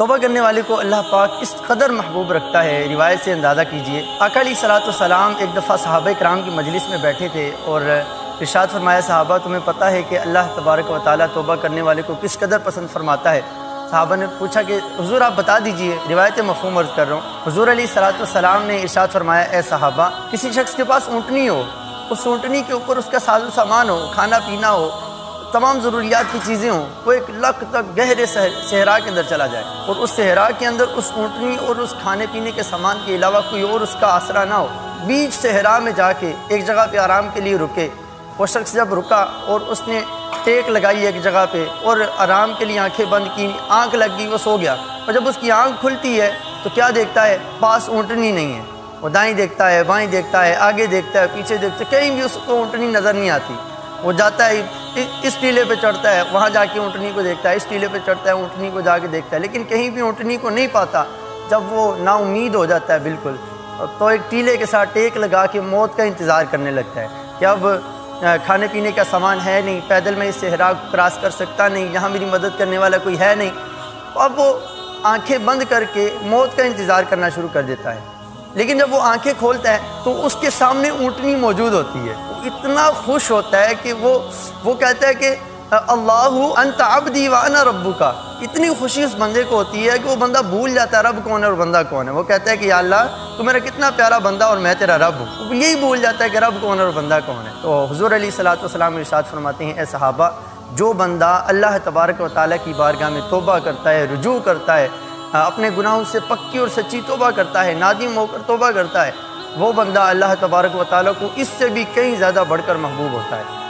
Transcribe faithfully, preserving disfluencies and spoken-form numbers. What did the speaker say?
توبہ کرنے والے کو اللہ پاک اس قدر محبوب رکھتا ہے، روایت سے اندازہ کیجئے۔ آقا علیہ الصلوۃ والسلام ایک دفعہ صحابہ کرام کی مجلس میں بیٹھے تھے اور ارشاد فرمایا، صحابہ تمہیں پتہ ہے کہ اللہ تبارک و تعالیٰ توبہ کرنے والے کو کس قدر پسند فرماتا ہے؟ صحابہ نے پوچھا کہ حضور آپ بتا دیجئے، روایت مفہوم عرض کر رہا ہوں۔ حضور علیہ الصلوۃ والسلام نے ارشاد فرمایا، اے صحابہ، کسی شخص کے پاس اونٹنی ہو، اس اونٹنی کے اوپر اس کا ساز و سامان ہو، کھانا پینا ہو، تمام ضروریات کی چیزیں ہوں، وہ ایک لک تک گہرے صحرا کے اندر چلا جائے اور اس صحرا کے اندر اس اونٹنی اور اس کھانے پینے کے سامان کے علاوہ کوئی اور اس کا آسرا نہ ہو، بیچ صحرا میں جا کے ایک جگہ پہ آرام کے لیے رکے۔ وہ شخص جب رکا اور اس نے ٹیک لگائی ایک جگہ پہ اور آرام کے لیے آنکھیں بند کی، آنکھ لگ گئی، وہ سو گیا، اور جب اس کی آنکھ کھلتی ہے تو کیا دیکھتا ہے؟ پاس اونٹنی نہیں ہے۔ وہ دائیں دیکھتا ہے، بائیں دیکھتا ہے، آگے دیکھتا ہے، پیچھے دیکھتا ہے، کہیں بھی اس کو اونٹنی نظر نہیں آتی۔ وہ جاتا ہے اس ٹیلے پہ چڑھتا ہے، وہاں جا کے اونٹنی کو دیکھتا ہے، اس ٹیلے پہ چڑھتا ہے، اونٹنی کو جا کے دیکھتا ہے، لیکن کہیں بھی اونٹنی کو نہیں پاتا۔ جب وہ نا امید ہو جاتا ہے بالکل، تو ایک ٹیلے کے ساتھ ٹیک لگا کے موت کا انتظار کرنے لگتا ہے کہ اب کھانے پینے کا سامان ہے نہیں، پیدل میں اس صحرا کو کراس کر سکتا نہیں، یہاں میری مدد کرنے والا کوئی ہے نہیں۔ اب وہ آنکھیں بند کر کے موت کا انتظار کرنا شروع کر دیتا ہے، لیکن جب وہ آنکھیں کھولتا ہے تو اس کے سامنے اونٹنی موجود ہوتی ہے۔ وہ اتنا خوش ہوتا ہے کہ وہ وہ کہتا ہے کہ اللہ انت عبدی وانا ربک۔ اتنی خوشی اس بندے کو ہوتی ہے کہ وہ بندہ بھول جاتا ہے رب کون ہے اور بندہ کون ہے۔ وہ کہتا ہے کہ یا اللہ تو میرا کتنا پیارا بندہ اور میں تیرا رب ہوں۔ وہ یہی بھول جاتا ہے کہ رب کون ہے اور بندہ کون ہے۔ تو حضور علیہ الصلوۃ والسلام ارشاد فرماتے ہیں، اے صحابہ، جو بندہ اللہ تبارک و تعالیٰ کی بارگاہ میں توبہ کرتا ہے، رجوع کرتا ہے، اپنے گناہوں سے پکی اور سچی توبہ کرتا ہے، نادم ہو کر توبہ کرتا ہے، وہ بندہ اللہ تبارک و تعالیٰ کو اس سے بھی کہیں زیادہ بڑھ کر محبوب ہوتا ہے۔